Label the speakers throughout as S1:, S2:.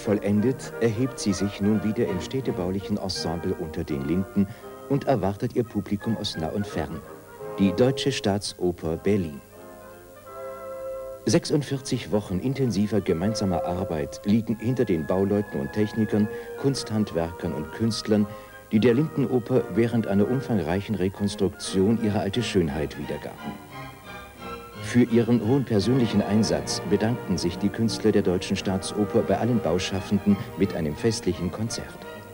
S1: vollendet, erhebt sie sich nun wieder im städtebaulichen Ensemble unter den Linden und erwartet ihr Publikum aus nah und fern, die Deutsche Staatsoper Berlin. 46 Wochen intensiver gemeinsamer Arbeit liegen hinter den Bauleuten und Technikern, Kunsthandwerkern und Künstlern, die der Lindenoper während einer umfangreichen Rekonstruktion ihre alte Schönheit wiedergaben. Für ihren hohen persönlichen Einsatz bedankten sich die Künstler der Deutschen Staatsoper bei allen Bauschaffenden mit einem festlichen Konzert.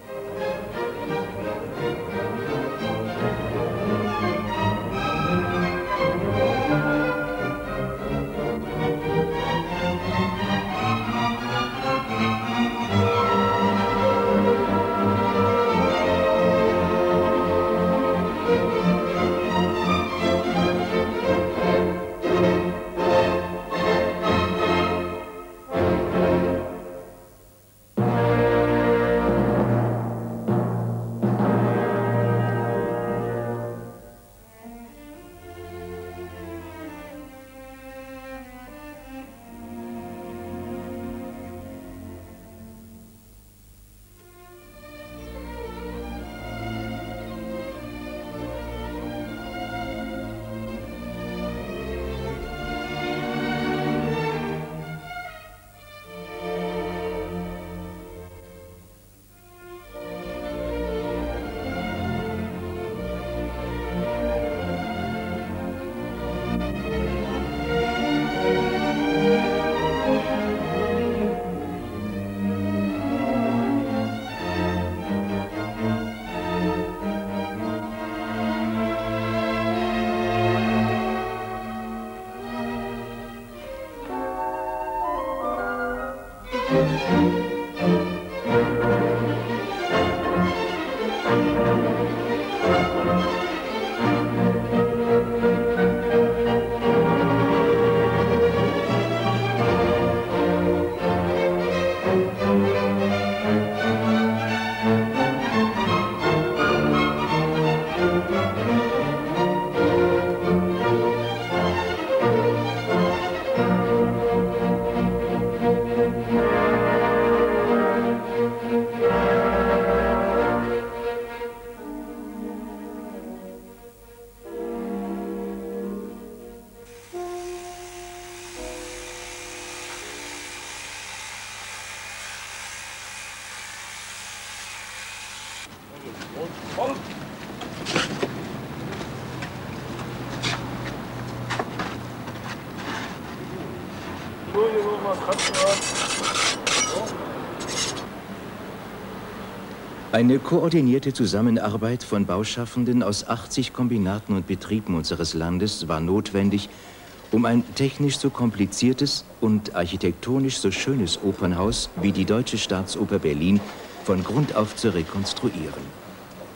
S1: Eine koordinierte Zusammenarbeit von Bauschaffenden aus 80 Kombinaten und Betrieben unseres Landes war notwendig, um ein technisch so kompliziertes und architektonisch so schönes Opernhaus wie die Deutsche Staatsoper Berlin von Grund auf zu rekonstruieren.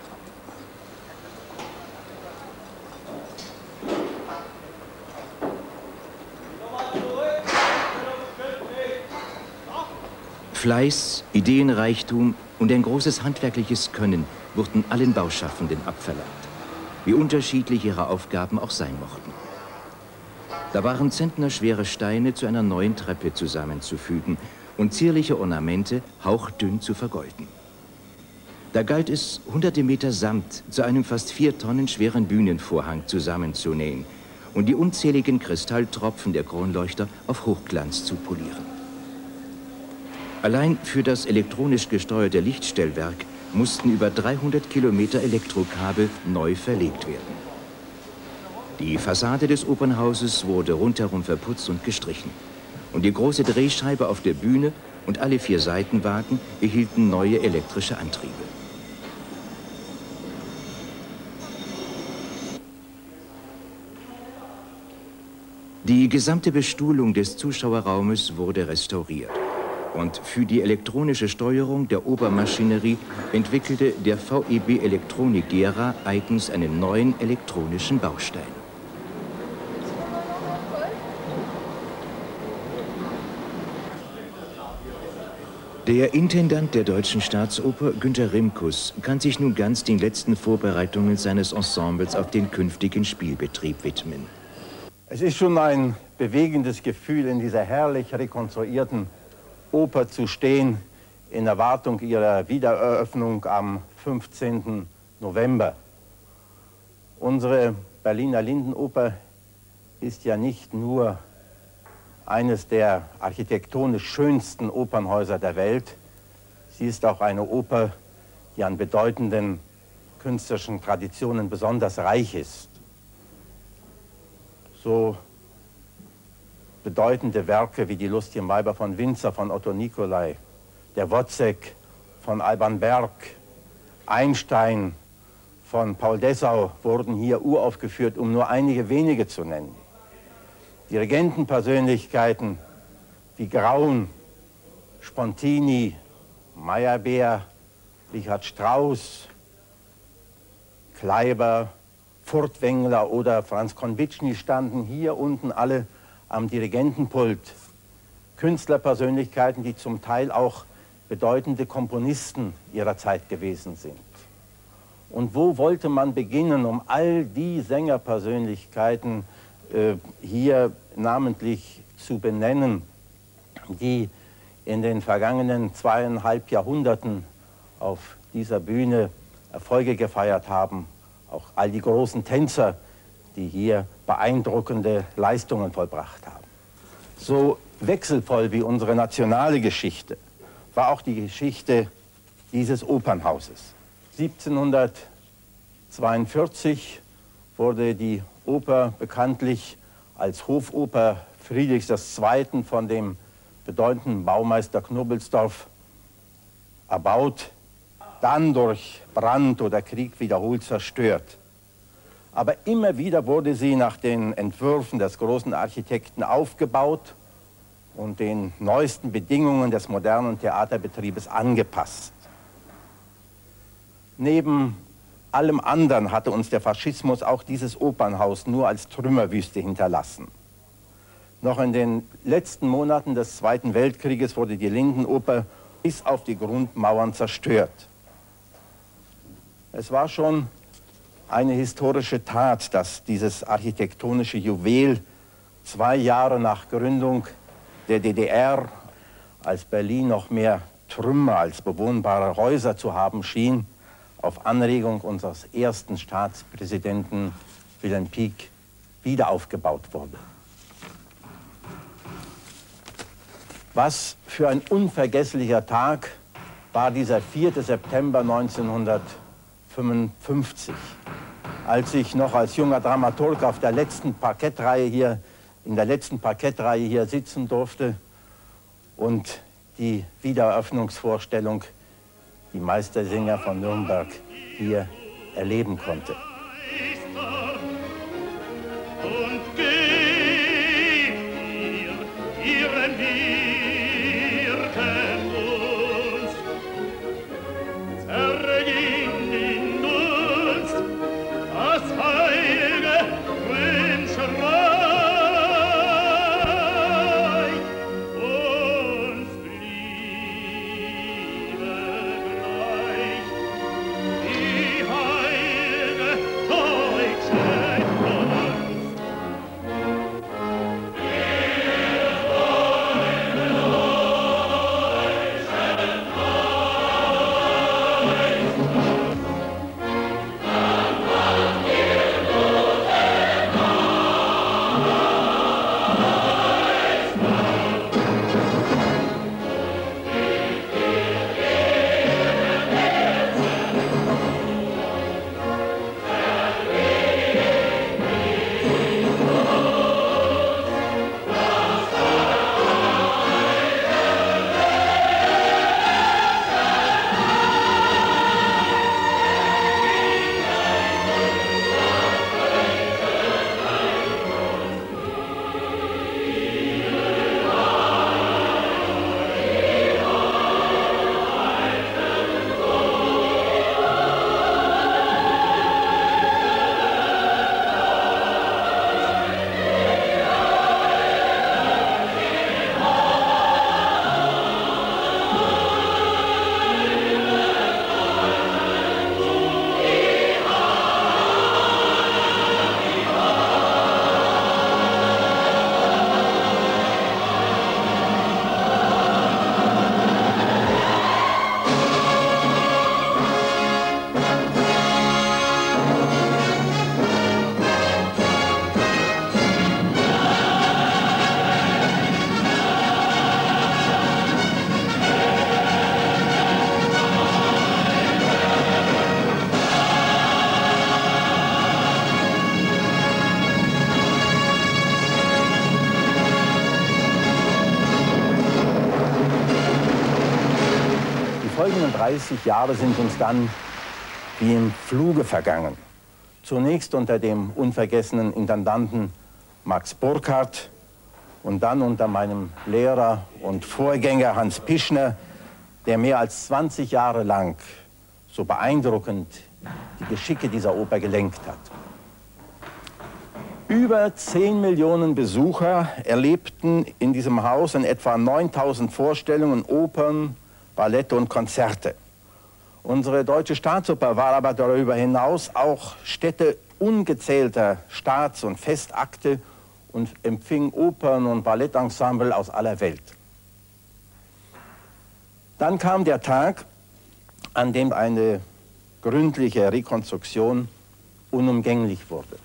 S1: Fleiß, Ideenreichtum und ein großes handwerkliches Können wurden allen Bauschaffenden abverlangt, wie unterschiedlich ihre Aufgaben auch sein mochten. Da waren zentnerschwere Steine zu einer neuen Treppe zusammenzufügen und zierliche Ornamente hauchdünn zu vergolden. Da galt es, hunderte Meter Samt zu einem fast 4 Tonnen schweren Bühnenvorhang zusammenzunähen und die unzähligen Kristalltropfen der Kronleuchter auf Hochglanz zu polieren. Allein für das elektronisch gesteuerte Lichtstellwerk mussten über 300 Kilometer Elektrokabel neu verlegt werden. Die Fassade des Opernhauses wurde rundherum verputzt und gestrichen. Und die große Drehscheibe auf der Bühne und alle 4 Seitenwagen erhielten neue elektrische Antriebe. Die gesamte Bestuhlung des Zuschauerraumes wurde restauriert. Und für die elektronische Steuerung der Obermaschinerie entwickelte der VEB Elektronik Gera eigens einen neuen elektronischen Baustein. Der Intendant der Deutschen Staatsoper, Günter Rimkus, kann sich nun ganz den letzten Vorbereitungen seines Ensembles auf den künftigen Spielbetrieb widmen.
S2: Es ist schon ein bewegendes Gefühl, in dieser herrlich rekonstruierten Oper zu stehen, in Erwartung ihrer Wiedereröffnung am 15. November. Unsere Berliner Lindenoper ist ja nicht nur eines der architektonisch schönsten Opernhäuser der Welt. Sie ist auch eine Oper, die an bedeutenden künstlerischen Traditionen besonders reich ist. So bedeutende Werke wie die Lustigen Weiber von Windsor von Otto Nicolai, der Wozzeck von Alban Berg, Einstein von Paul Dessau wurden hier uraufgeführt, um nur einige wenige zu nennen. Dirigentenpersönlichkeiten wie Graun, Spontini, Meyerbeer, Richard Strauss, Kleiber, Furtwängler oder Franz Konvitschny standen hier unten alle am Dirigentenpult. Künstlerpersönlichkeiten, die zum Teil auch bedeutende Komponisten ihrer Zeit gewesen sind. Und wo wollte man beginnen, um all die Sängerpersönlichkeiten hier namentlich zu benennen, die in den vergangenen 2,5 Jahrhunderten auf dieser Bühne Erfolge gefeiert haben, auch all die großen Tänzer, die hier beeindruckende Leistungen vollbracht haben. So wechselvoll wie unsere nationale Geschichte war auch die Geschichte dieses Opernhauses. 1742 wurde die Oper bekanntlich als Hofoper Friedrichs II. Von dem bedeutenden Baumeister Knobelsdorff erbaut, dann durch Brand oder Krieg wiederholt zerstört. Aber immer wieder wurde sie nach den Entwürfen des großen Architekten aufgebaut und den neuesten Bedingungen des modernen Theaterbetriebes angepasst. Neben allem anderen hatte uns der Faschismus auch dieses Opernhaus nur als Trümmerwüste hinterlassen. Noch in den letzten Monaten des Zweiten Weltkrieges wurde die Lindenoper bis auf die Grundmauern zerstört. Es war schon eine historische Tat, dass dieses architektonische Juwel 2 Jahre nach Gründung der DDR, als Berlin noch mehr Trümmer als bewohnbare Häuser zu haben schien, auf Anregung unseres ersten Staatspräsidenten Wilhelm Pieck wieder aufgebaut wurde. Was für ein unvergesslicher Tag war dieser 4. September 1955, als ich noch als junger Dramaturg auf der letzten Parkettreihe hier, in der letzten Parkettreihe hier sitzen durfte und die Wiedereröffnungsvorstellung, die Meistersinger von Nürnberg, hier erleben konnte. 30 Jahre sind uns dann wie im Fluge vergangen. Zunächst unter dem unvergessenen Intendanten Max Burkhardt und dann unter meinem Lehrer und Vorgänger Hans Pischner, der mehr als 20 Jahre lang so beeindruckend die Geschicke dieser Oper gelenkt hat. Über 10 Millionen Besucher erlebten in diesem Haus in etwa 9.000 Vorstellungen, Opern, Ballette und Konzerte. Unsere Deutsche Staatsoper war aber darüber hinaus auch Stätte ungezählter Staats- und Festakte und empfing Opern- und Ballettensemble aus aller Welt. Dann kam der Tag, an dem eine gründliche Rekonstruktion unumgänglich wurde.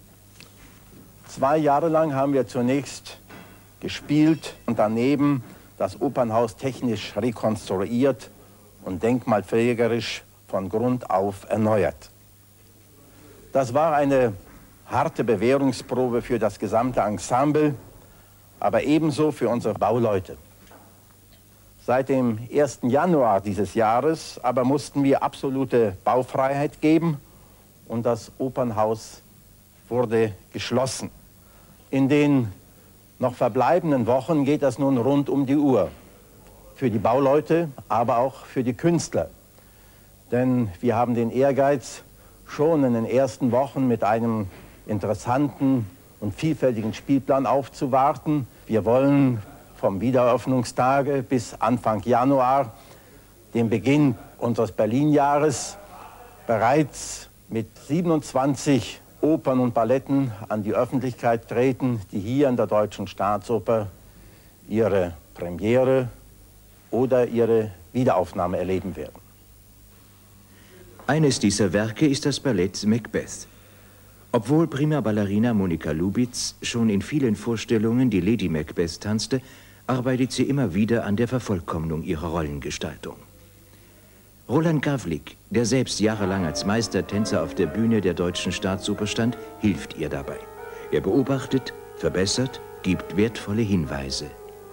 S2: 2 Jahre lang haben wir zunächst gespielt und daneben das Opernhaus technisch rekonstruiert und denkmalpflegerisch von Grund auf erneuert. Das war eine harte Bewährungsprobe für das gesamte Ensemble, aber ebenso für unsere Bauleute. Seit dem 1. Januar dieses Jahres aber mussten wir absolute Baufreiheit geben und das Opernhaus wurde geschlossen. In den noch verbleibenden Wochen geht das nun rund um die Uhr. Für die Bauleute, aber auch für die Künstler. Denn wir haben den Ehrgeiz, schon in den ersten Wochen mit einem interessanten und vielfältigen Spielplan aufzuwarten. Wir wollen vom Wiedereröffnungstage bis Anfang Januar, dem Beginn unseres Berlin-Jahres, bereits mit 27 Opern und Balletten an die Öffentlichkeit treten, die hier in der Deutschen Staatsoper ihre Premiere oder ihre Wiederaufnahme erleben werden.
S1: Eines dieser Werke ist das Ballett Macbeth. Obwohl Prima Ballerina Monika Lubitz schon in vielen Vorstellungen die Lady Macbeth tanzte, arbeitet sie immer wieder an der Vervollkommnung ihrer Rollengestaltung. Roland Gavlik, der selbst jahrelang als Meistertänzer auf der Bühne der Deutschen Staatsoper stand, hilft ihr dabei. Er beobachtet, verbessert, gibt wertvolle Hinweise.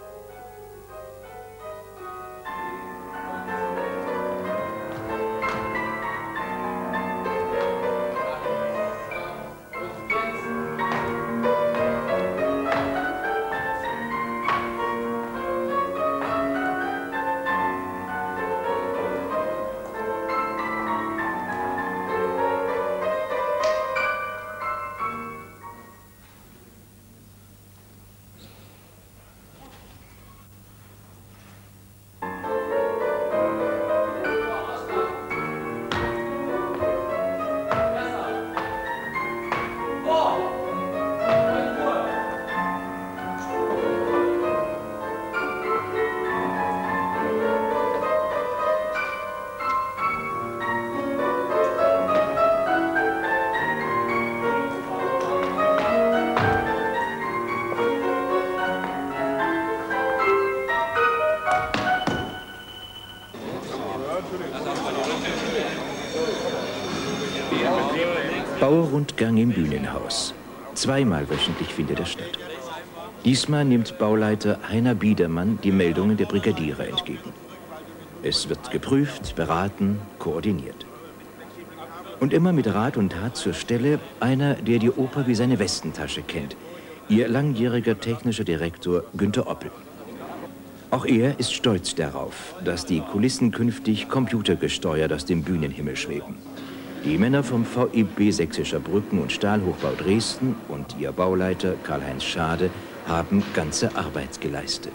S1: Bauerrundgang im Bühnenhaus. Zweimal wöchentlich findet er statt. Diesmal nimmt Bauleiter Heiner Biedermann die Meldungen der Brigadiere entgegen. Es wird geprüft, beraten, koordiniert. Und immer mit Rat und Tat zur Stelle einer, der die Oper wie seine Westentasche kennt. Ihr langjähriger technischer Direktor Günter Oppel. Auch er ist stolz darauf, dass die Kulissen künftig computergesteuert aus dem Bühnenhimmel schweben. Die Männer vom VEB Sächsischer Brücken- und Stahlhochbau Dresden und ihr Bauleiter Karl-Heinz Schade haben ganze Arbeit geleistet.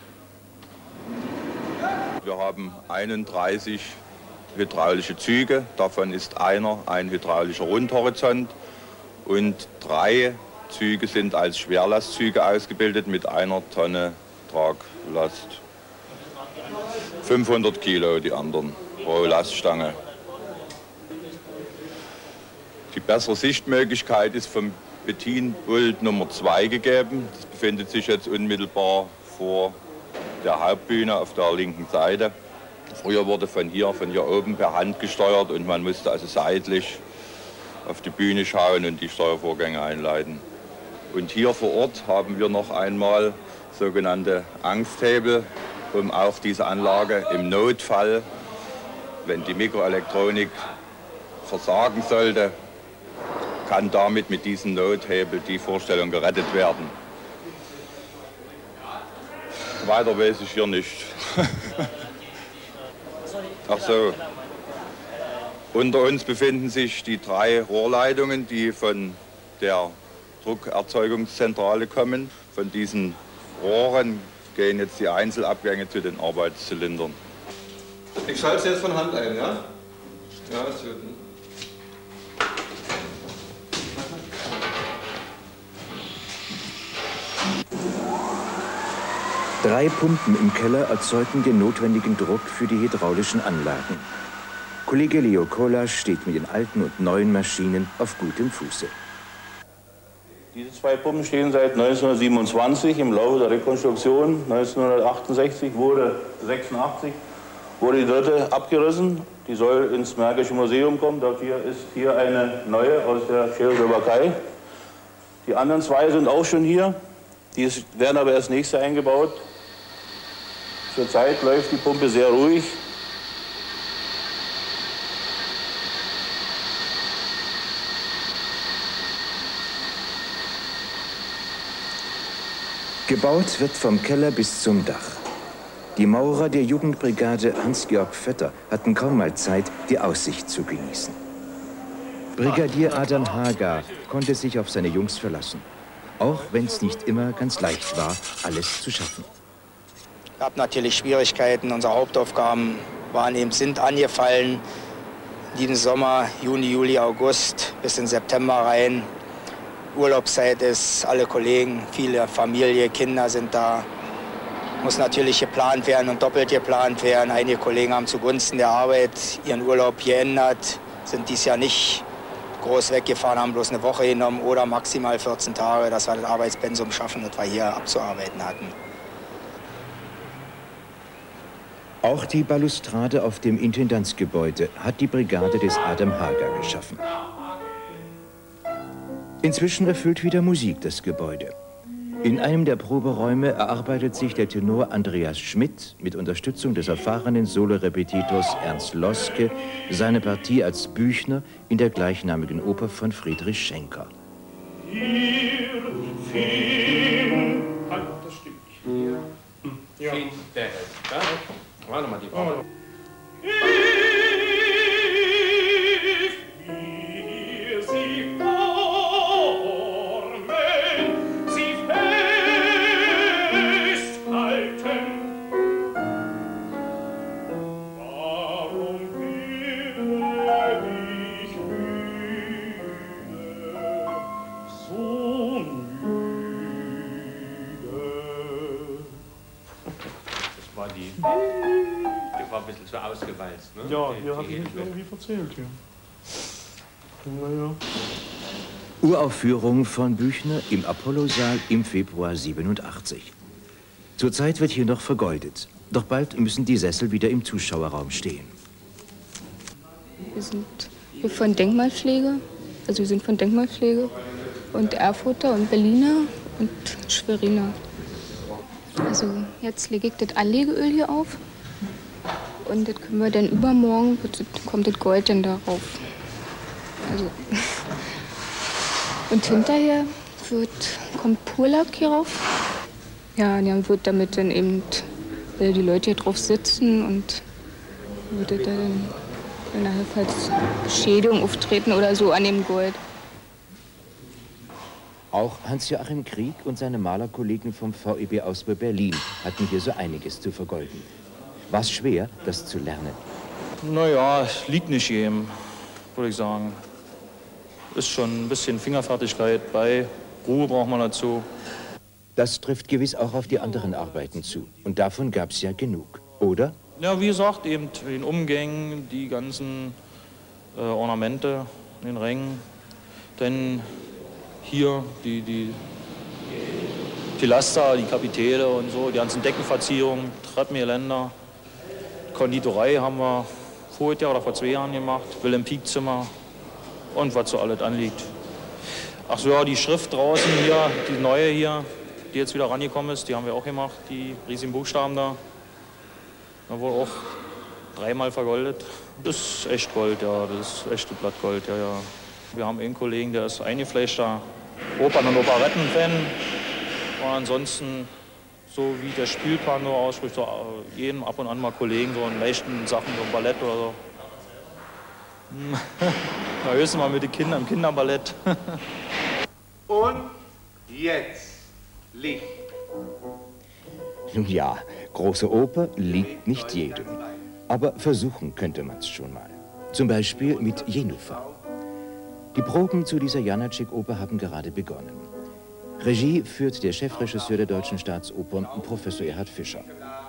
S3: Wir haben 31 hydraulische Züge, davon ist einer ein hydraulischer Rundhorizont und 3 Züge sind als Schwerlastzüge ausgebildet mit 1 Tonne Traglast. 500 Kilo die anderen pro Laststange. Die bessere Sichtmöglichkeit ist vom Bedienpult Nummer 2 gegeben. Das befindet sich jetzt unmittelbar vor der Hauptbühne auf der linken Seite. Früher wurde von hier oben per Hand gesteuert und man musste also seitlich auf die Bühne schauen und die Steuervorgänge einleiten. Und hier vor Ort haben wir noch einmal sogenannte Angsthebel, um auch diese Anlage im Notfall wenn die Mikroelektronik versagen sollte, kann damit mit diesem Nothebel die Vorstellung gerettet werden. Weiter weiß ich hier nicht. Ach so. Unter uns befinden sich die 3 Rohrleitungen, die von der Druckerzeugungszentrale kommen. Von diesen Rohren gehen jetzt die Einzelabgänge zu den Arbeitszylindern.
S4: Ich schalte es jetzt von Hand ein, ja? Ja, ist gut.
S1: 3 Pumpen im Keller erzeugten den notwendigen Druck für die hydraulischen Anlagen. Kollege Leo Kola steht mit den alten und neuen Maschinen auf gutem Fuße.
S5: Diese 2 Pumpen stehen seit 1927 im Laufe der Rekonstruktion. 1968 wurde die dritte abgerissen. Die soll ins Märkische Museum kommen. Dafür ist hier eine neue aus der Tschechoslowakei. Die anderen 2 sind auch schon hier. Die werden aber erst nächstes Jahr eingebaut. Zurzeit läuft die Pumpe sehr ruhig.
S1: Gebaut wird vom Keller bis zum Dach. Die Maurer der Jugendbrigade Hans-Georg Vetter hatten kaum mal Zeit, die Aussicht zu genießen. Brigadier Adam Hagar konnte sich auf seine Jungs verlassen. Auch wenn es nicht immer ganz leicht war, alles zu schaffen.
S6: Es gab natürlich Schwierigkeiten. Unsere Hauptaufgaben sind angefallen. Diesen Sommer, Juni, Juli, August bis in September rein. Urlaubszeit ist, alle Kollegen, viele Familie, Kinder sind da. Muss natürlich geplant werden und doppelt geplant werden. Einige Kollegen haben zugunsten der Arbeit ihren Urlaub geändert, sind dies Jahr nicht groß weggefahren, haben bloß eine Woche genommen oder maximal 14 Tage, dass wir das Arbeitspensum schaffen, das wir hier abzuarbeiten hatten.
S1: Auch die Balustrade auf dem Intendantsgebäude hat die Brigade des Adam Hagar geschaffen. Inzwischen erfüllt wieder Musik das Gebäude. In einem der Proberäume erarbeitet sich der Tenor Andreas Schmidt mit Unterstützung des erfahrenen Solorepetitors Ernst Loske seine Partie als Büchner in der gleichnamigen Oper von Friedrich Schenker.
S7: Das stimmt. Ja. Warte mal, die Frau. Die war ein bisschen so ausgewalzt, ne?
S8: Ja, hier habe ich mich irgendwie verzählt. Ja. Naja.
S1: Uraufführung von Büchner im Apollo-Saal im Februar 87. Zurzeit wird hier noch vergoldet. Doch bald müssen die Sessel wieder im Zuschauerraum stehen.
S9: Wir sind hier von Denkmalpflege. Also wir sind von Denkmalpflege und Erfurter und Berliner und Schweriner. Also jetzt lege ich das Anlegeöl hier auf und das können wir dann übermorgen, kommt das Gold dann darauf. Also und hinterher kommt Purlack hier rauf. Ja, dann wird damit dann eben die Leute hier drauf sitzen und würde dann nachher falls Beschädigung auftreten oder so an dem Gold.
S1: Auch Hans-Joachim Krieg und seine Malerkollegen vom VEB Ausbau Berlin hatten hier so einiges zu vergolden. War es schwer, das zu lernen?
S10: Naja, liegt nicht jedem, würde ich sagen. Ist schon ein bisschen Fingerfertigkeit bei. Ruhe braucht man dazu.
S1: Das trifft gewiss auch auf die anderen Arbeiten zu. Und davon gab es ja genug, oder?
S10: Ja, wie gesagt, eben den Umgängen, die ganzen Ornamente in den Rängen. Dann hier die Pilaster, die Kapitelle und so, die ganzen Deckenverzierungen, Treppengeländer. Konditorei haben wir vorher Jahr oder vor 2 Jahren gemacht, Wilhelm-Pieck-Zimmer und was so alles anliegt. Ach so, ja, die Schrift draußen hier, die neue hier, die jetzt wieder rangekommen ist, die haben wir auch gemacht, die riesigen Buchstaben da. Da wurde auch 3-mal vergoldet. Das ist echt Gold, ja, das ist echte Blattgold, ja, ja. Wir haben einen Kollegen, der ist eingefleischter Opern- und Operetten-Fan. Und ansonsten, so wie der Spielplan nur ausspricht, so jedem ab und an mal Kollegen, so in leichten Sachen, so ein Ballett oder so. Na, höchstens mal mit den Kindern im Kinderballett.
S11: Und jetzt Licht.
S1: Nun ja, große Oper liegt nicht jedem. Aber versuchen könnte man es schon mal. Zum Beispiel mit Jenůfa. Die Proben zu dieser Janáček-Oper haben gerade begonnen. Regie führt der Chefregisseur der Deutschen Staatsopern, Professor Erhard Fischer.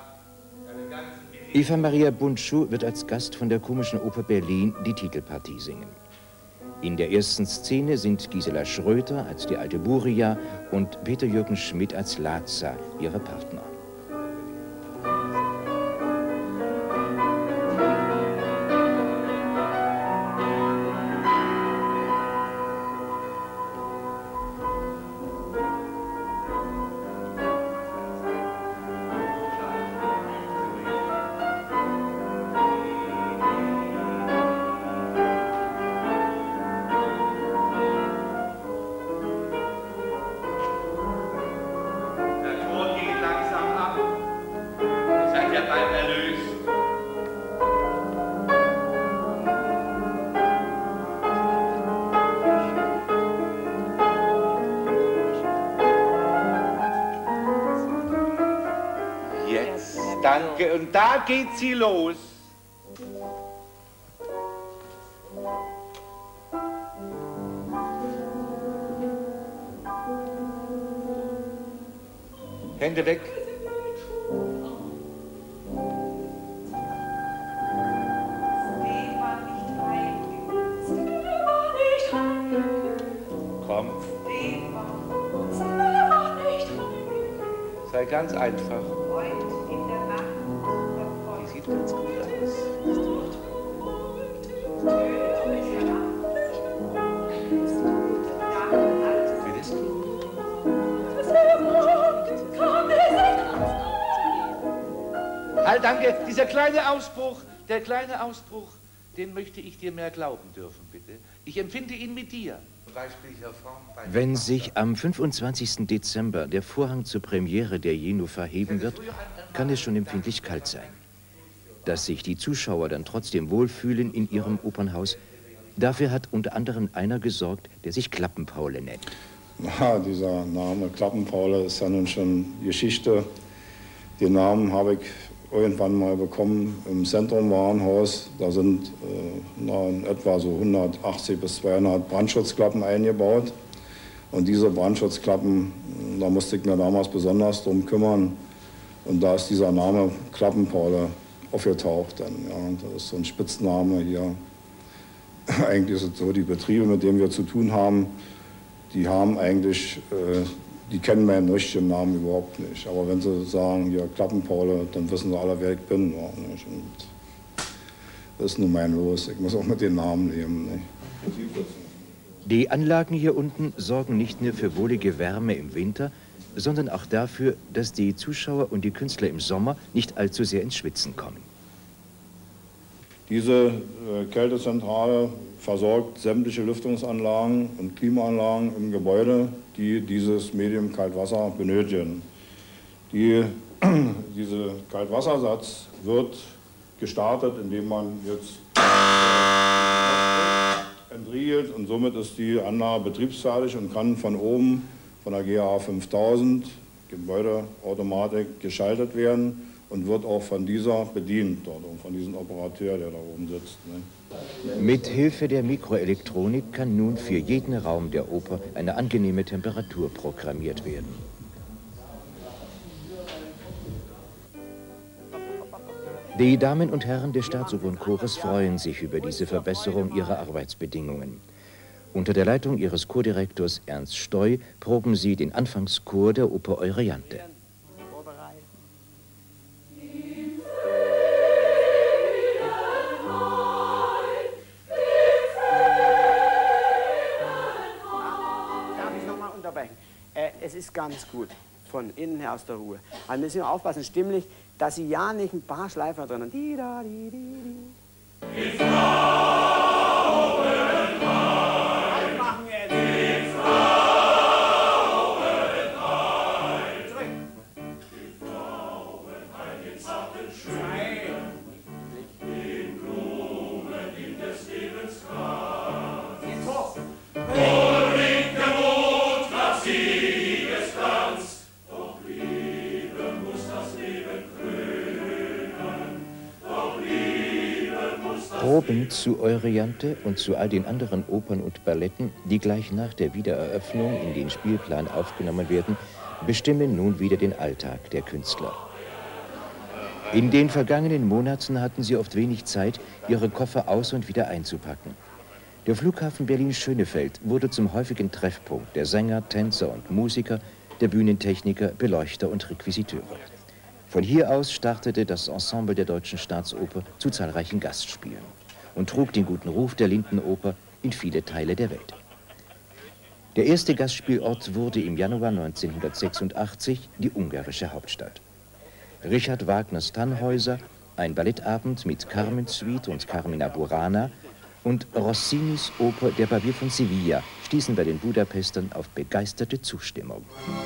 S1: Eva Maria Bundschuh wird als Gast von der Komischen Oper Berlin die Titelpartie singen. In der ersten Szene sind Gisela Schröter als die alte Buria und Peter-Jürgen Schmidt als Lazar, ihre Partner.
S11: Danke, und da geht sie los. Hände weg. Komm. Sei ganz einfach. Die sieht ganz gut aus. Willst du? Halt, danke. Dieser kleine Ausbruch, der kleine Ausbruch, den möchte ich dir mehr glauben dürfen, bitte. Ich empfinde ihn mit dir.
S1: Wenn sich am 25. Dezember der Vorhang zur Premiere der Jenůfa heben wird, kann es schon empfindlich kalt sein. Dass sich die Zuschauer dann trotzdem wohlfühlen in ihrem Opernhaus, dafür hat unter anderem einer gesorgt, der sich Klappenpaule nennt.
S12: Na, dieser Name Klappenpaule ist ja nun schon Geschichte. Den Namen habe ich irgendwann mal bekommen im Zentrum-Warenhaus. Da sind in etwa so 180 bis 200 Brandschutzklappen eingebaut. Und diese Brandschutzklappen, da musste ich mir damals besonders drum kümmern. Und da ist dieser Name Klappenpaule aufgetaucht. Dann, ja, das ist so ein Spitzname hier. Eigentlich ist es so, die Betriebe, mit denen wir zu tun haben, die haben eigentlich, die kennen meinen richtigen Namen überhaupt nicht. Aber wenn sie sagen, ja, Klappenpaule, dann wissen sie alle, wer ich bin. Ja, nicht? Und das ist nun mein Los. Ich muss auch mit den Namen leben. Nicht?
S1: Die Anlagen hier unten sorgen nicht nur für wohlige Wärme im Winter, sondern auch dafür, dass die Zuschauer und die Künstler im Sommer nicht allzu sehr ins Schwitzen kommen.
S12: Diese Kältezentrale versorgt sämtliche Lüftungsanlagen und Klimaanlagen im Gebäude, die dieses Medium Kaltwasser benötigen. Dieser Kaltwassersatz wird gestartet, indem man jetzt entriegelt, und somit ist die Anlage betriebsfertig und kann von oben von der GA 5000 Gebäudeautomatik geschaltet werden und wird auch von dieser bedient, dort, von diesem Operateur, der da oben sitzt. Ne?
S1: Mit Hilfe der Mikroelektronik kann nun für jeden Raum der Oper eine angenehme Temperatur programmiert werden. Die Damen und Herren des Staatsopernchores freuen sich über diese Verbesserung ihrer Arbeitsbedingungen. Unter der Leitung ihres Chordirektors Ernst Stoy proben sie den Anfangschor der Oper Euryanthe.
S13: Es ist ganz gut, von innen her aus der Ruhe. Also müssen wir aufpassen, stimmlich, dass Sie ja nicht ein paar Schleifer drin haben.
S1: Proben zu Euryanthe und zu all den anderen Opern und Balletten, die gleich nach der Wiedereröffnung in den Spielplan aufgenommen werden, bestimmen nun wieder den Alltag der Künstler. In den vergangenen Monaten hatten sie oft wenig Zeit, ihre Koffer aus- und wieder einzupacken. Der Flughafen Berlin-Schönefeld wurde zum häufigen Treffpunkt der Sänger, Tänzer und Musiker, der Bühnentechniker, Beleuchter und Requisiteure. Von hier aus startete das Ensemble der Deutschen Staatsoper zu zahlreichen Gastspielen und trug den guten Ruf der Lindenoper in viele Teile der Welt. Der erste Gastspielort wurde im Januar 1986 die ungarische Hauptstadt. Richard Wagners Tannhäuser, ein Ballettabend mit Carmen Suite und Carmina Burana und Rossinis Oper Der Barbier von Sevilla stießen bei den Budapestern auf begeisterte Zustimmung.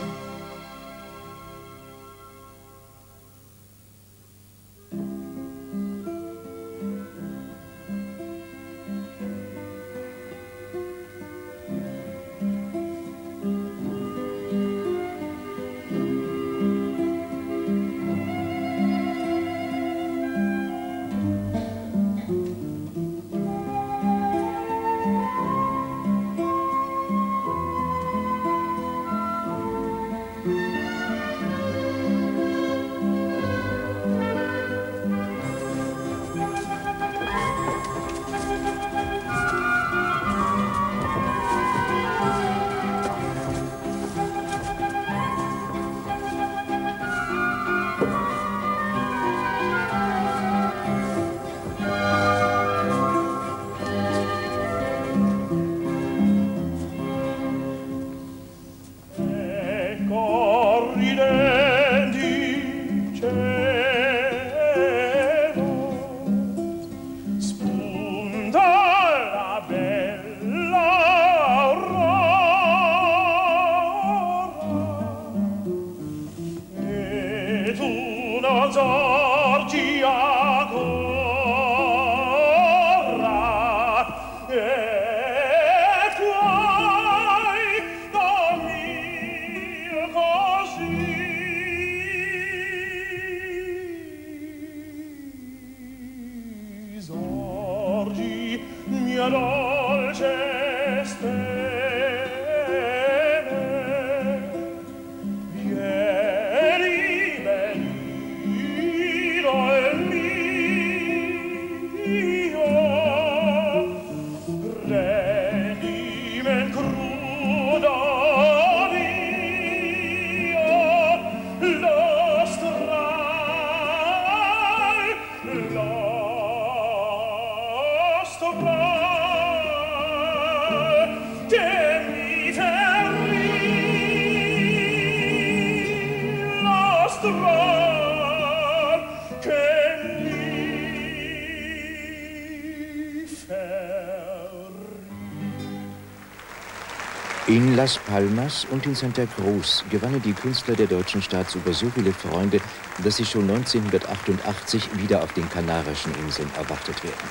S1: In Las Palmas und in Santa Cruz gewannen die Künstler der Deutschen Staatsoper so viele Freunde, dass sie schon 1988 wieder auf den Kanarischen Inseln erwartet werden.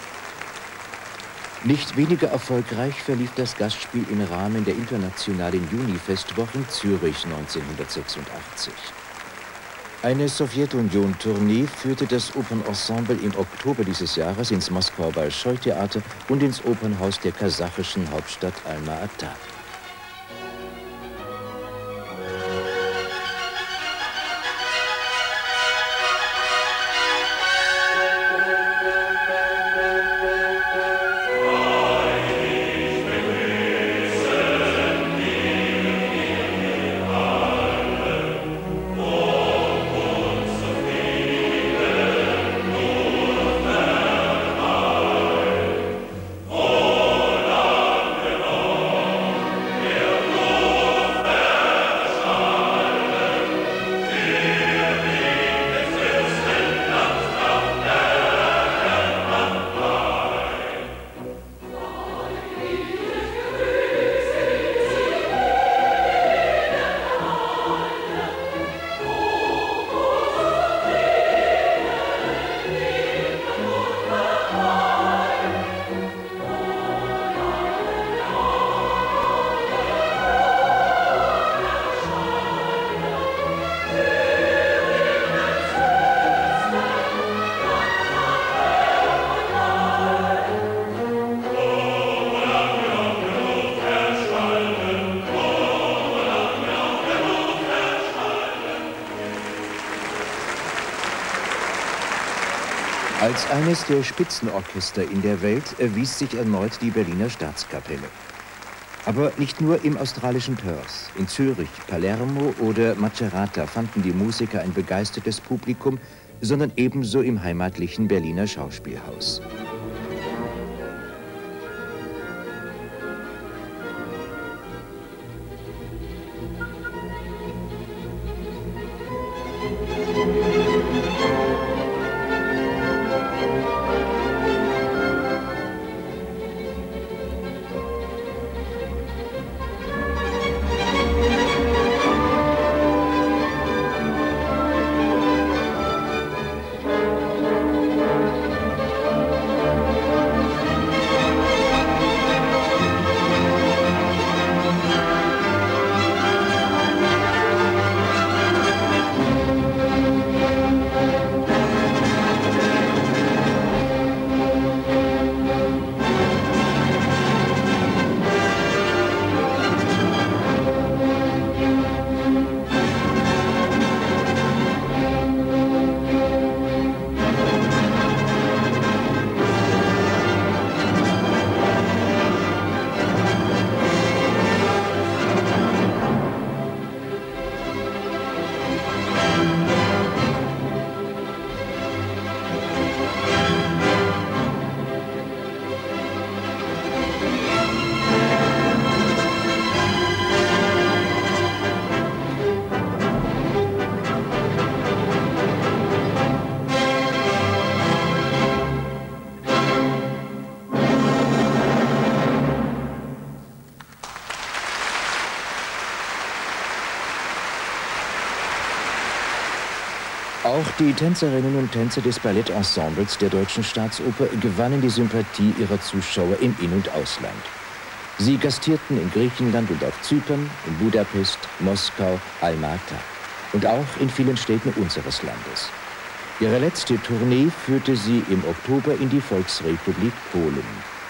S1: Nicht weniger erfolgreich verlief das Gastspiel im Rahmen der internationalen Junifestwochen Zürich 1986. Eine Sowjetunion-Tournee führte das Opernensemble im Oktober dieses Jahres ins Moskauer Bolschoi-Theater und ins Opernhaus der kasachischen Hauptstadt Alma-Ata. Als eines der Spitzenorchester in der Welt erwies sich erneut die Berliner Staatskapelle. Aber nicht nur im australischen Perth, in Zürich, Palermo oder Macerata fanden die Musiker ein begeistertes Publikum, sondern ebenso im heimatlichen Berliner Schauspielhaus. Auch die Tänzerinnen und Tänzer des Ballettensembles der Deutschen Staatsoper gewannen die Sympathie ihrer Zuschauer im In- und Ausland. Sie gastierten in Griechenland und auf Zypern, in Budapest, Moskau, Almaty und auch in vielen Städten unseres Landes. Ihre letzte Tournee führte sie im Oktober in die Volksrepublik Polen.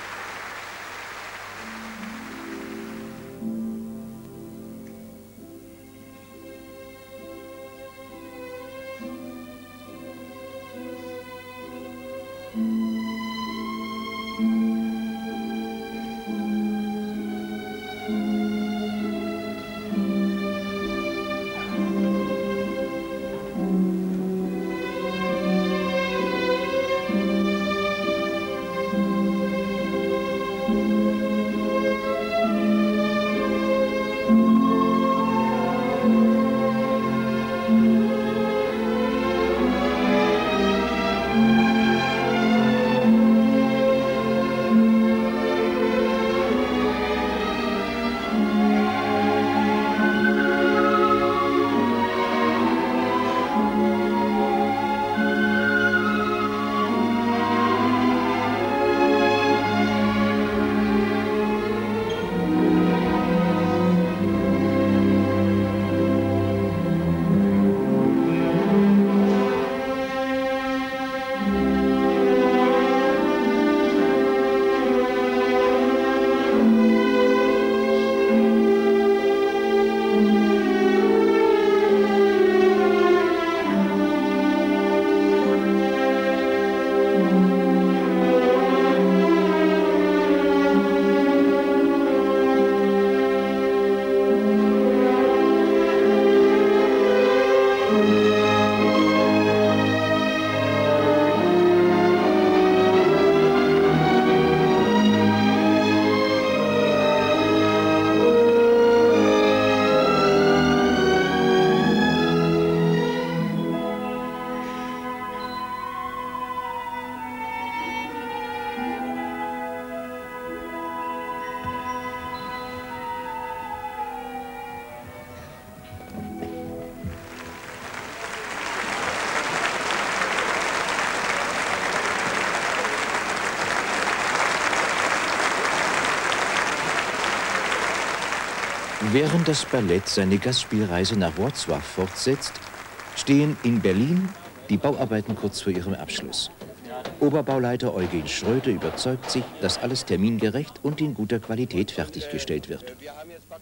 S1: Während das Ballett seine Gastspielreise nach Wrocław fortsetzt, stehen in Berlin die Bauarbeiten kurz vor ihrem Abschluss. Oberbauleiter Eugen Schröder überzeugt sich, dass alles termingerecht und in guter Qualität fertiggestellt wird.
S14: Wir haben jetzt praktisch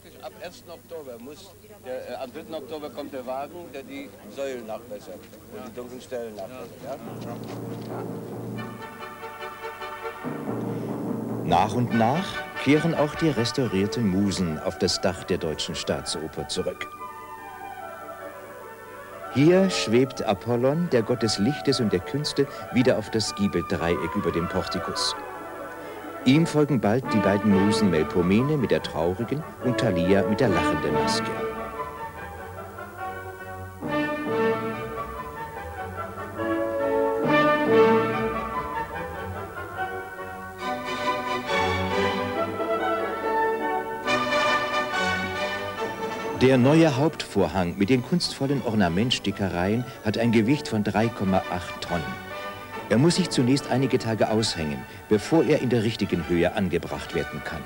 S14: praktisch ab 1. Oktober am 3. Oktober kommt der Wagen, der die Säulen nachbessert und die dunklen Stellen nachbessert. Ja?
S1: Nach und nach kehren auch die restaurierten Musen auf das Dach der Deutschen Staatsoper zurück. Hier schwebt Apollon, der Gott des Lichtes und der Künste, wieder auf das Giebeldreieck über dem Portikus. Ihm folgen bald die beiden Musen Melpomene mit der traurigen und Thalia mit der lachenden Maske. Der neue Hauptvorhang mit den kunstvollen Ornamentstickereien hat ein Gewicht von 3,8 Tonnen. Er muss sich zunächst einige Tage aushängen, bevor er in der richtigen Höhe angebracht werden kann.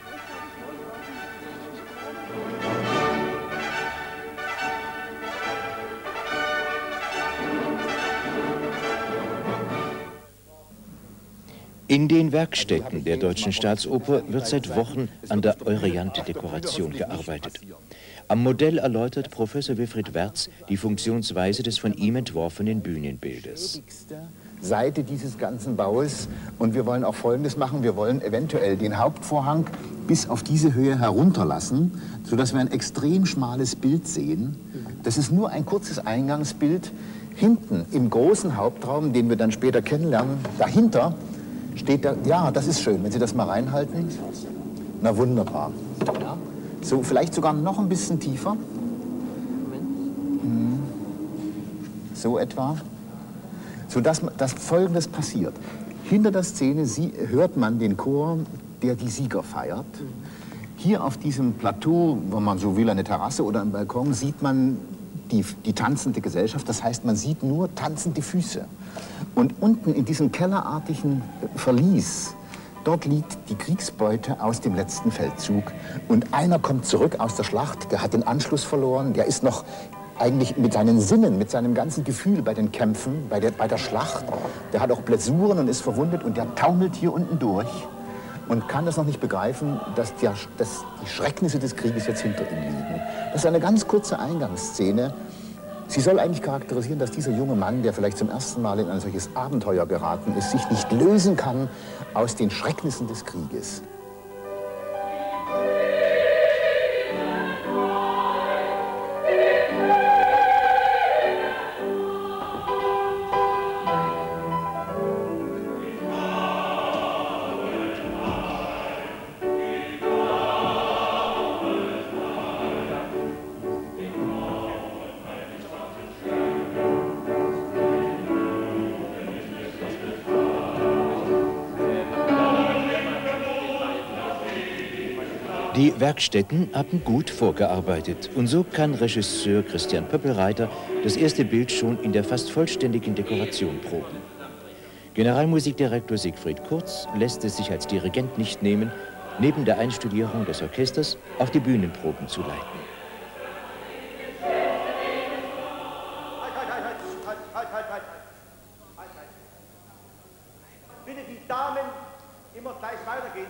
S1: In den Werkstätten der Deutschen Staatsoper wird seit Wochen an der Euryanthe-Dekoration gearbeitet. Am Modell erläutert Professor Wilfried Wertz die Funktionsweise des von ihm entworfenen Bühnenbildes.
S15: Seite dieses ganzen Baues, und wir wollen auch Folgendes machen: Wir wollen eventuell den Hauptvorhang bis auf diese Höhe herunterlassen, sodass wir ein extrem schmales Bild sehen. Das ist nur ein kurzes Eingangsbild. Hinten im großen Hauptraum, den wir dann später kennenlernen, dahinter steht da, ja, das ist schön, wenn Sie das mal reinhalten. Na wunderbar. So, vielleicht sogar noch ein bisschen tiefer. So etwa. Sodass Folgendes passiert. Hinter der Szene hört man den Chor, der die Sieger feiert. Hier auf diesem Plateau, wo man so will, eine Terrasse oder einen Balkon, sieht man die tanzende Gesellschaft. Das heißt, man sieht nur tanzende Füße. Und unten in diesem kellerartigen Verlies, dort liegt die Kriegsbeute aus dem letzten Feldzug. Und einer kommt zurück aus der Schlacht, der hat den Anschluss verloren, der ist noch eigentlich mit seinen Sinnen, mit seinem ganzen Gefühl bei den Kämpfen, bei der Schlacht. Der hat auch Blessuren und ist verwundet, und der taumelt hier unten durch und kann das noch nicht begreifen, dass die Schrecknisse des Krieges jetzt hinter ihm liegen. Das ist eine ganz kurze Eingangsszene. Sie soll eigentlich charakterisieren, dass dieser junge Mann, der vielleicht zum ersten Mal in ein solches Abenteuer geraten ist, sich nicht lösen kann aus den Schrecknissen des Krieges.
S1: Die Werkstätten haben gut vorgearbeitet, und so kann Regisseur Christian Pöppelreiter das erste Bild schon in der fast vollständigen Dekoration proben. Generalmusikdirektor Siegfried Kurz lässt es sich als Dirigent nicht nehmen, neben der Einstudierung des Orchesters auch die Bühnenproben zu leiten.
S16: Bitte die Damen immer gleich weitergehen.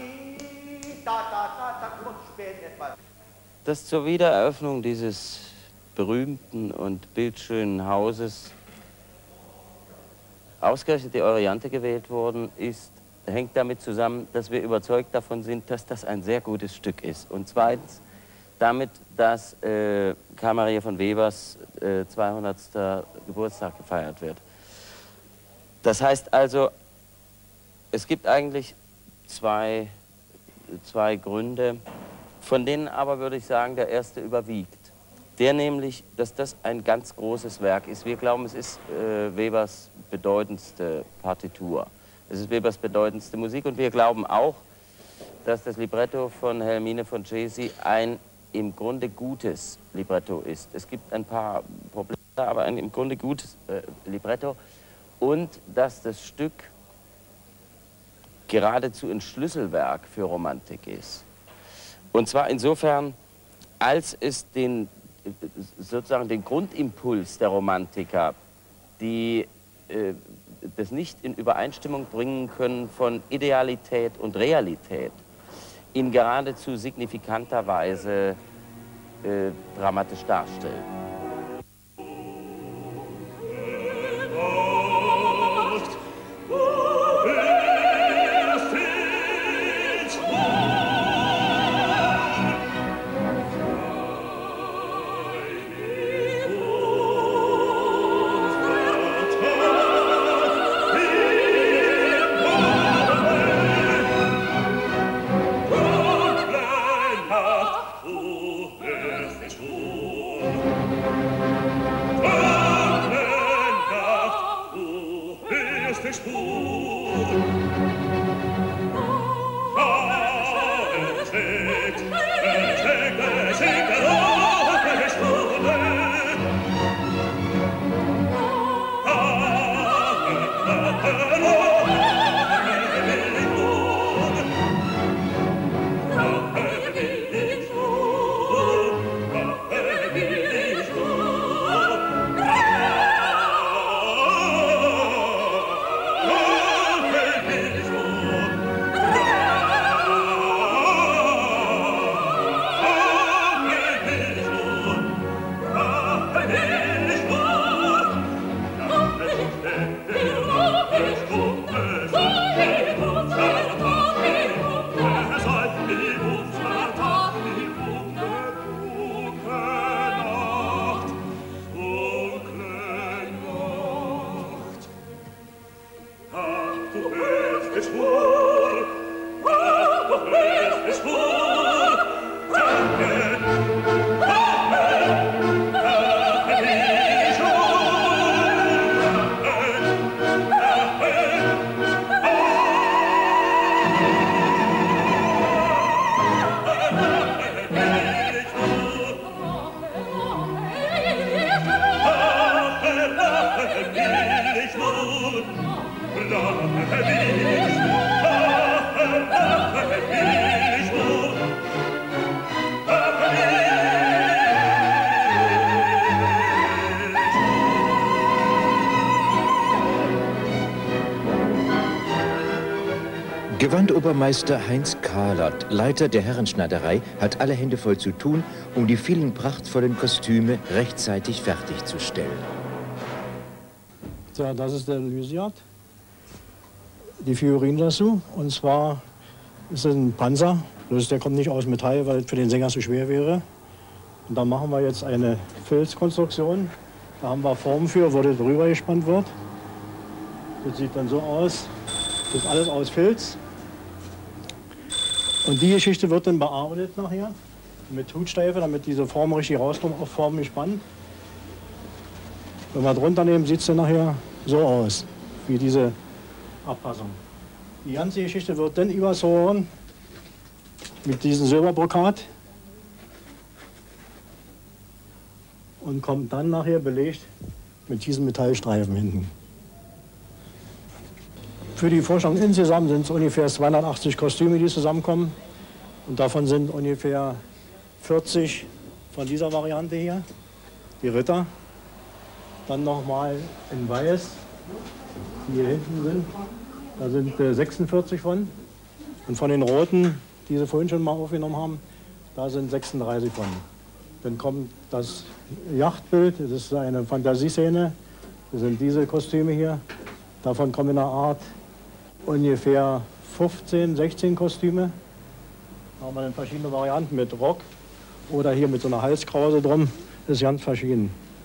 S17: Dass zur Wiedereröffnung dieses berühmten und bildschönen Hauses ausgerechnet die Euryanthe gewählt worden ist, hängt damit zusammen, dass wir überzeugt davon sind, dass das ein sehr gutes Stück ist. Und zweitens damit, dass Karl Maria von Webers 200. Geburtstag gefeiert wird. Das heißt also, es gibt eigentlich zwei Gründe, von denen aber würde ich sagen, der erste überwiegt. Der nämlich, dass das ein ganz großes Werk ist. Wir glauben, es ist Webers bedeutendste Partitur. Es ist Webers bedeutendste Musik, und wir glauben auch, dass das Libretto von Hermine von Jesi ein im Grunde gutes Libretto ist. Es gibt ein paar Probleme, aber ein im Grunde gutes Libretto, und dass das Stück geradezu ein Schlüsselwerk für Romantik ist. Und zwar insofern, als es sozusagen den Grundimpuls der Romantiker, die das nicht in Übereinstimmung bringen können von Idealität und Realität, in geradezu signifikanter Weise dramatisch darstellen.
S1: Gewandobermeister Heinz Kahlert, Leiter der Herrenschneiderei, hat alle Hände voll zu tun, um die vielen prachtvollen Kostüme rechtzeitig fertigzustellen.
S8: So, das ist der Lysiad, die Figuren dazu. Und zwar ist es ein Panzer, bloß der kommt nicht aus Metall, weil es für den Sänger zu schwer wäre. Und da machen wir jetzt eine Filzkonstruktion. Da haben wir Formen für, wo das drüber gespannt wird. Das sieht dann so aus. Das ist alles aus Filz. Und die Geschichte wird dann bearbeitet nachher mit Hutsteife, damit diese Form richtig rauskommt, auf Formen gespannt. Wenn wir drunter nehmen, sieht es dann nachher so aus, wie diese Abpassung. Die ganze Geschichte wird dann überzogen mit diesem Silberbrokat und kommt dann nachher belegt mit diesen Metallstreifen hinten. Für die Vorstellung insgesamt sind es ungefähr 280 Kostüme, die zusammenkommen. Und davon sind ungefähr 40 von dieser Variante hier, die Ritter. Dann nochmal in Weiß, die hier hinten sind. Da sind 46 von. Und von den Roten, die Sie vorhin schon mal aufgenommen haben, da sind 36 von. Dann kommt das Yachtbild, das ist eine Fantasieszene. Das sind diese Kostüme hier. Davon kommen in der Art ungefähr 15, 16 Kostüme. Da haben wir dann verschiedene Varianten mit Rock oder hier mit so einer Halskrause drum. Das ist ganz verschieden.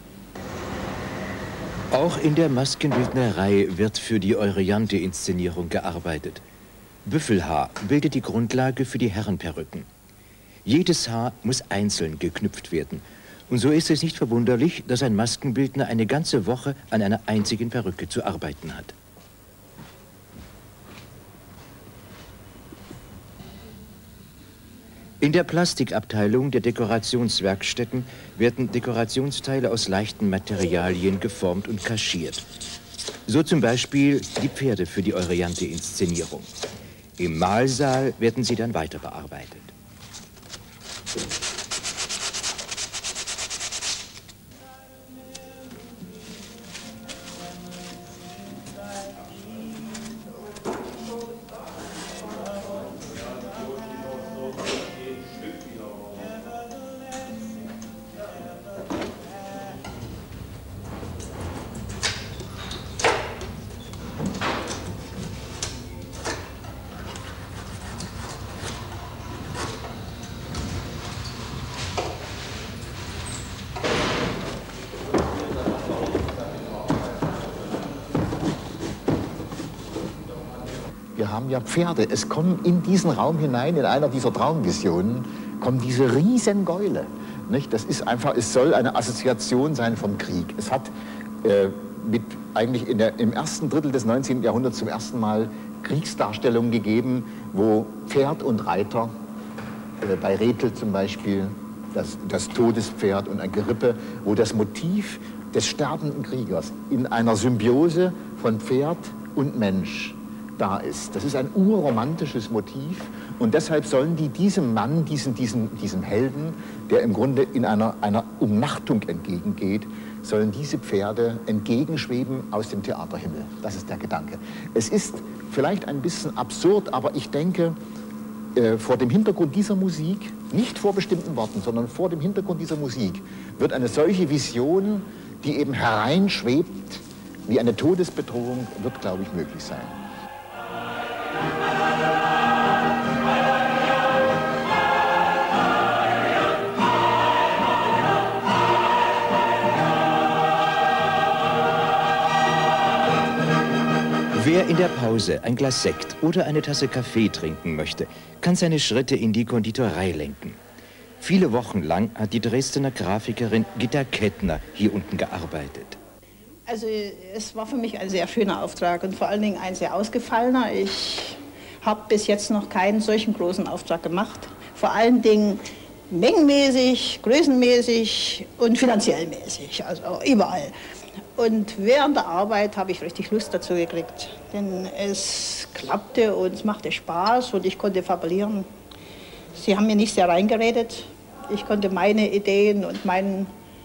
S1: Auch in der Maskenbildnerei wird für die Euryanthe-Inszenierung gearbeitet. Büffelhaar bildet die Grundlage für die Herrenperücken. Jedes Haar muss einzeln geknüpft werden. Und so ist es nicht verwunderlich, dass ein Maskenbildner eine ganze Woche an einer einzigen Perücke zu arbeiten hat. In der Plastikabteilung der Dekorationswerkstätten werden Dekorationsteile aus leichten Materialien geformt und kaschiert. So zum Beispiel die Pferde für die Euryanthe-Inszenierung. Im Mahlsaal werden sie dann weiter bearbeitet.
S15: haben ja Pferde. Es kommen in diesen Raum hinein, in einer dieser Traumvisionen, kommen diese riesen Gäule. Nicht? Das ist einfach, es soll eine Assoziation sein vom Krieg. Es hat eigentlich im ersten Drittel des 19. Jahrhunderts zum ersten Mal Kriegsdarstellungen gegeben, wo Pferd und Reiter, bei Rethel zum Beispiel, das Todespferd und ein Gerippe, wo das Motiv des sterbenden Kriegers in einer Symbiose von Pferd und Mensch da ist. Das ist ein urromantisches Motiv und deshalb sollen die diesem Mann, diesem Helden, der im Grunde in einer Umnachtung entgegengeht, sollen diese Pferde entgegenschweben aus dem Theaterhimmel. Das ist der Gedanke. Es ist vielleicht ein bisschen absurd, aber ich denke, vor dem Hintergrund dieser Musik, nicht vor bestimmten Worten, sondern vor dem Hintergrund dieser Musik, wird eine solche Vision, die eben hereinschwebt, wie eine Todesbedrohung, wird, glaube ich, möglich sein.
S1: Wer in der Pause ein Glas Sekt oder eine Tasse Kaffee trinken möchte, kann seine Schritte in die Konditorei lenken. Viele Wochen lang hat die Dresdner Grafikerin Gitta Kettner hier unten gearbeitet.
S18: Also es war für mich ein sehr schöner Auftrag und vor allen Dingen ein sehr ausgefallener. Ich habe bis jetzt noch keinen solchen großen Auftrag gemacht. Vor allen Dingen mengenmäßig, größenmäßig und finanziell mäßig, also überall. Und während der Arbeit habe ich richtig Lust dazu gekriegt, denn es klappte und es machte Spaß und ich konnte fabulieren. Sie haben mir nicht sehr reingeredet. Ich konnte meine Ideen und meine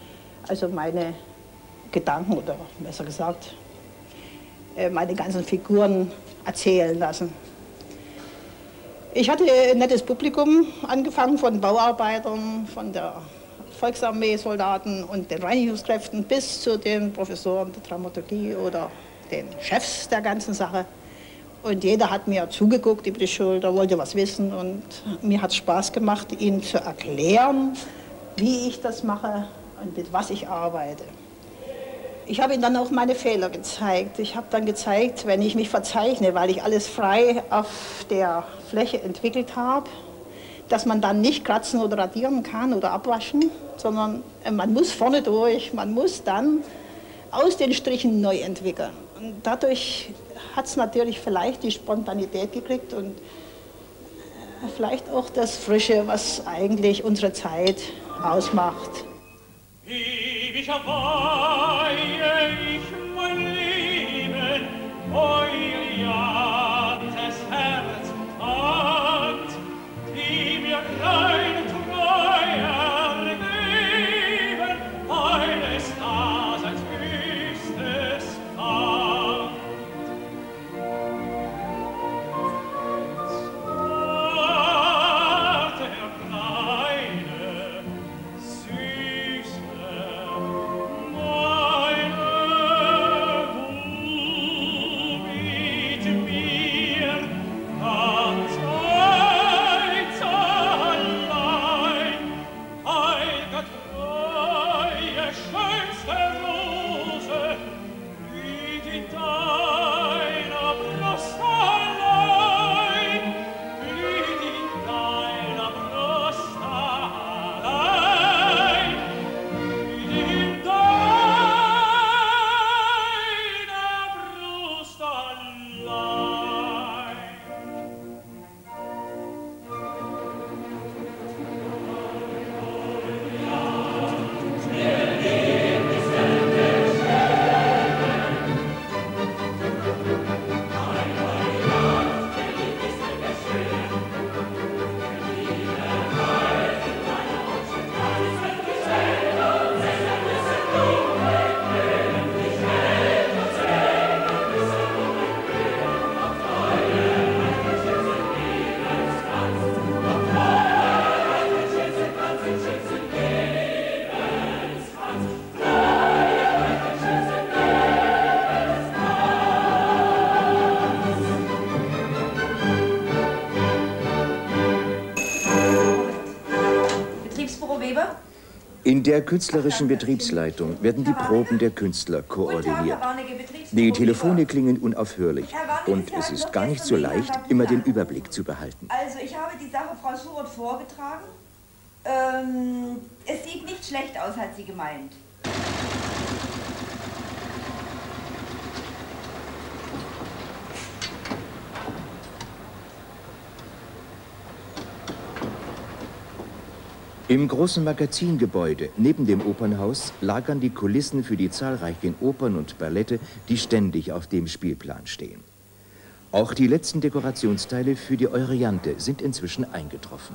S18: Gedanken oder besser gesagt meine ganzen Figuren erzählen lassen. Ich hatte ein nettes Publikum, angefangen von Bauarbeitern, von der Volksarmee-Soldaten und den Reinigungskräften bis zu den Professoren der Dramaturgie oder den Chefs der ganzen Sache. Und jeder hat mir zugeguckt über die Schulter, wollte was wissen und mir hat es Spaß gemacht, ihnen zu erklären, wie ich das mache und mit was ich arbeite. Ich habe ihnen dann auch meine Fehler gezeigt. Ich habe dann gezeigt, wenn ich mich verzeichne, weil ich alles frei auf der Fläche entwickelt habe, dass man dann nicht kratzen oder radieren kann oder abwaschen, sondern man muss vorne durch, man muss dann aus den Strichen neu entwickeln. Und dadurch hat es natürlich vielleicht die Spontanität gekriegt und vielleicht auch das Frische, was eigentlich unsere Zeit ausmacht.
S19: Ewig weihe ich mein Leben, euer Jates Herz und Hand, die mir kein Treuer geben, eines Daseins höchstes Amt. Der kleine, süße,
S1: In der künstlerischen Betriebsleitung werden die Proben der Künstler koordiniert. Die Telefone klingen unaufhörlich und es ist gar nicht so leicht, immer den Überblick zu behalten.
S20: Also ich habe die Sache Frau Schuroth vorgetragen. Es sieht nicht schlecht aus, hat sie gemeint.
S1: Im großen Magazingebäude neben dem Opernhaus lagern die Kulissen für die zahlreichen Opern und Ballette, die ständig auf dem Spielplan stehen. Auch die letzten Dekorationsteile für die Euryanthe sind inzwischen eingetroffen.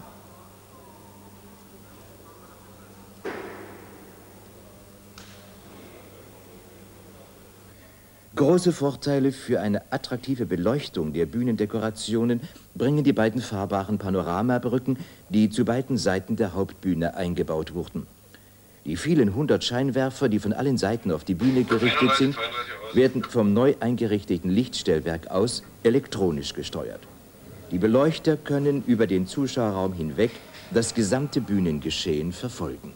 S1: Große Vorteile für eine attraktive Beleuchtung der Bühnendekorationen bringen die beiden fahrbaren Panoramabrücken, die zu beiden Seiten der Hauptbühne eingebaut wurden. Die vielen 100 Scheinwerfer, die von allen Seiten auf die Bühne gerichtet sind, werden vom neu eingerichteten Lichtstellwerk aus elektronisch gesteuert. Die Beleuchter können über den Zuschauerraum hinweg das gesamte Bühnengeschehen verfolgen.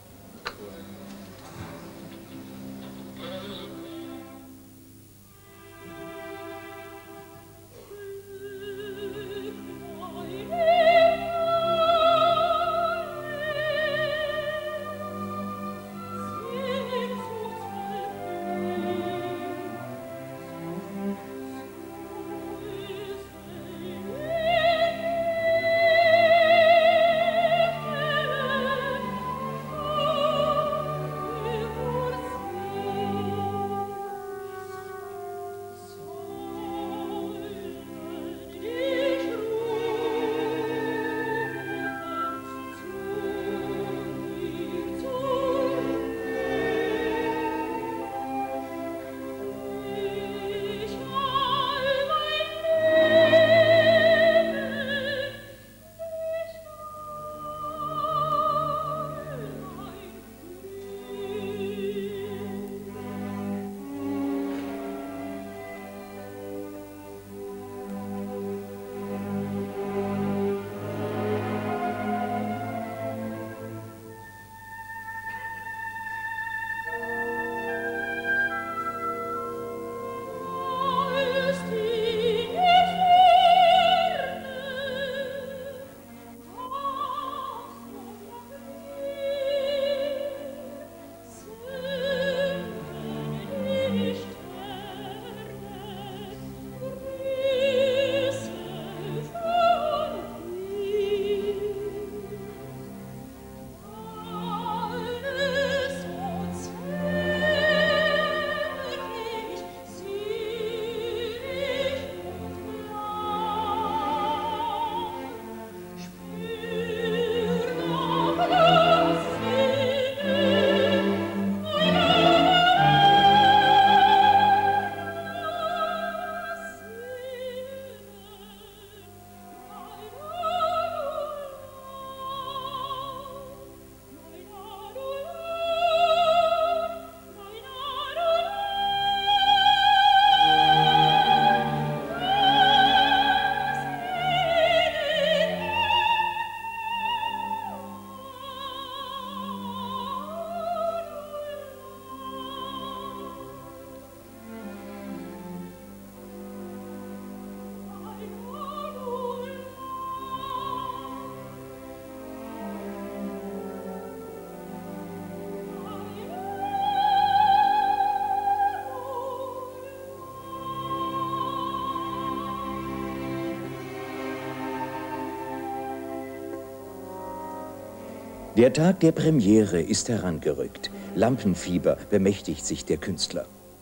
S1: Der Tag der Premiere ist herangerückt. Lampenfieber bemächtigt sich der Künstler.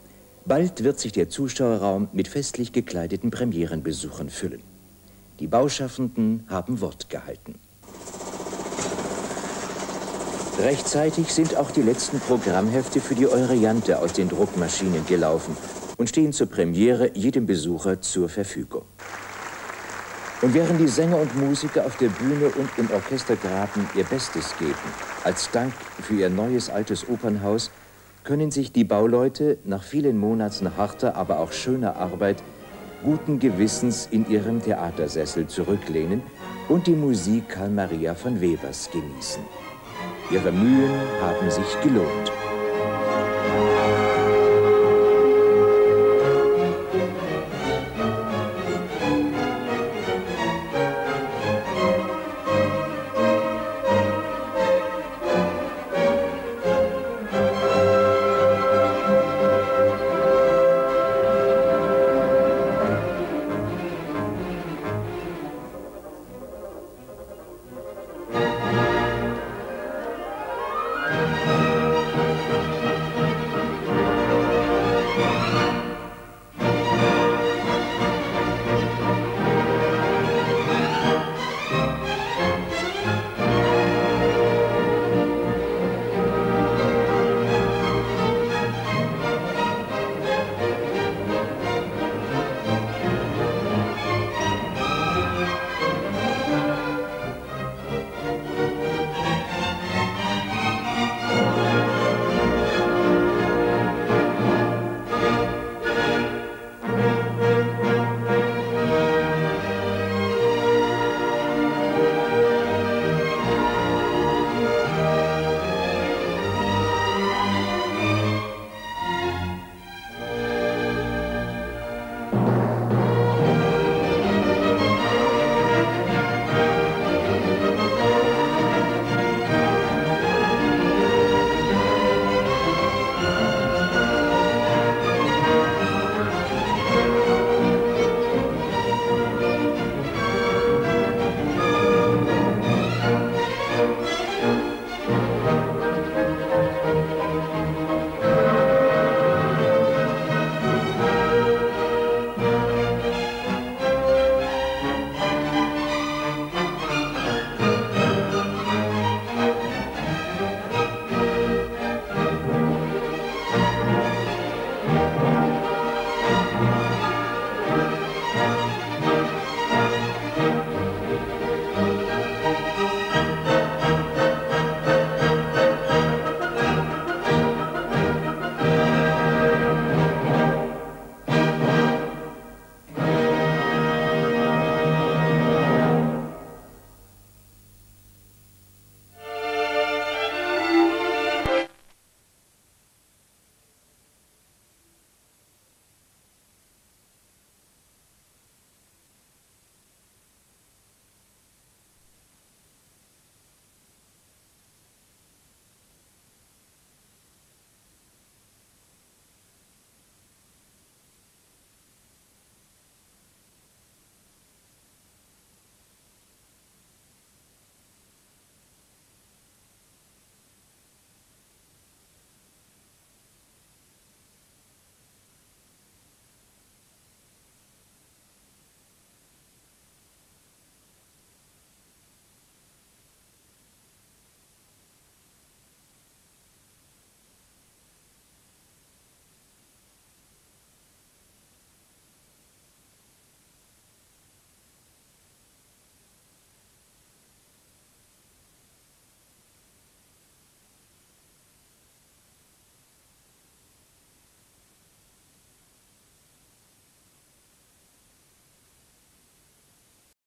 S1: Bald wird sich der Zuschauerraum mit festlich gekleideten Premierenbesuchern füllen. Die Bauschaffenden haben Wort gehalten. Rechtzeitig sind auch die letzten Programmhefte für die Euryanthe aus den Druckmaschinen gelaufen und stehen zur Premiere jedem Besucher zur Verfügung. Und während die Sänger und Musiker auf der Bühne und im Orchestergraben ihr Bestes geben, als Dank für ihr neues altes Opernhaus, können sich die Bauleute nach vielen Monaten harter, aber auch schöner Arbeit guten Gewissens in ihrem Theatersessel zurücklehnen und die Musik Carl Maria von Webers genießen. Ihre Mühen haben sich gelohnt.